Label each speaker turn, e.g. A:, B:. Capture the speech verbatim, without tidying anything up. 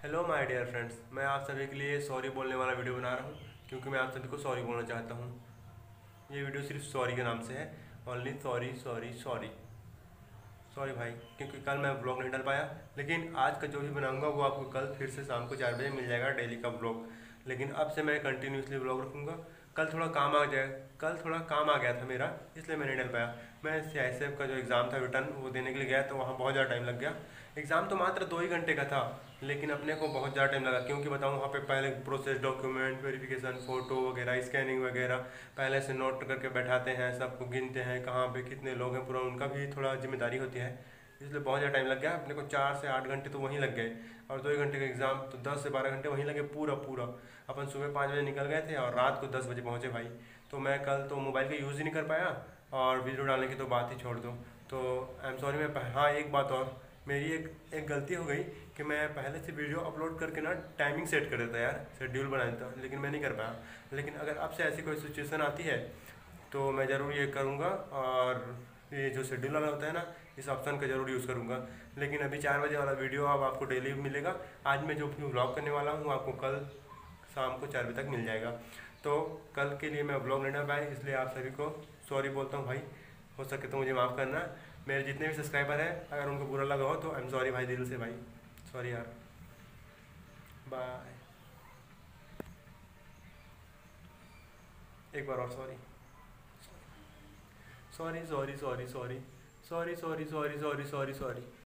A: Hello my dear friends, मैं आप सभी के लिए सॉरी बोलने वाला वीडियो बना रहा हूँ क्योंकि मैं आप सभी को सॉरी बोलना चाहता हूँ। ये वीडियो सिर्फ सॉरी के नाम से है। Only sorry sorry sorry sorry भाई, क्योंकि कल मैं ब्लॉग नहीं डाल पाया। लेकिन आज का जो भी बनाऊंगा वो आपको कल फिर से शाम को चार बजे मिल जाएगा, डेली का ब्लॉग। लेकिन अब से मैं कंटिन्यूसली ब्लॉग रखूँगा। कल थोड़ा काम आ जाए कल थोड़ा काम आ गया था मेरा, इसलिए मैं नहीं डाल पाया। मैं सी आई एस एफ का जो एग्ज़ाम था रिटर्न वो देने के लिए गया, तो वहाँ बहुत ज़्यादा टाइम लग गया। एग्ज़ाम तो मात्र दो ही घंटे का था, लेकिन अपने को बहुत ज़्यादा टाइम लगा। क्योंकि बताऊँ, वहाँ पे पहले प्रोसेस, डॉक्यूमेंट वेरिफिकेशन, फ़ोटो वगैरह, स्कैनिंग वगैरह पहले से नोट करके बैठाते हैं, सबको गिनते हैं कहाँ पे कितने लोग हैं, पूरा उनका भी थोड़ा जिम्मेदारी होती है। इसलिए बहुत ज़्यादा टाइम लग गया अपने को। चार से आठ घंटे तो वहीं लग गए, और दो ही घंटे का एग्ज़ाम, तो दस से बारह घंटे वहीं लगे पूरा पूरा। अपन सुबह पाँच बजे निकल गए थे और रात को दस बजे पहुँचे भाई। तो मैं कल तो मोबाइल का यूज़ ही नहीं कर पाया, और वीडियो डालने की तो बात ही छोड़ दो। तो आई एम सॉरी। मैं हाँ, एक बात और, मेरी एक एक गलती हो गई कि मैं पहले से वीडियो अपलोड करके ना टाइमिंग सेट कर देता यार, शेड्यूल बना देता, लेकिन मैं नहीं कर पाया। लेकिन अगर अब से ऐसी कोई सिचुएशन आती है तो मैं ज़रूर ये करूँगा, और ये जो शेड्यूल वाला होता है ना, इस ऑप्शन का ज़रूर यूज़ करूँगा। लेकिन अभी चार बजे वाला वीडियो अब आपको डेली मिलेगा। आज मैं जो भी व्लॉग करने वाला हूँ आपको कल शाम को चार बजे तक मिल जाएगा। तो कल के लिए मैं व्लॉग नहीं डाल पाया, इसलिए आप सभी को सॉरी बोलता हूँ भाई। हो सके तो मुझे माफ़ करना। मेरे जितने भी सब्सक्राइबर हैं, अगर उनको बुरा लगा हो तो आई एम सॉरी भाई, दिल से भाई, सॉरी यार। बाय। एक बार और sorry sorry sorry sorry sorry sorry sorry sorry sorry sorry sorry sorry.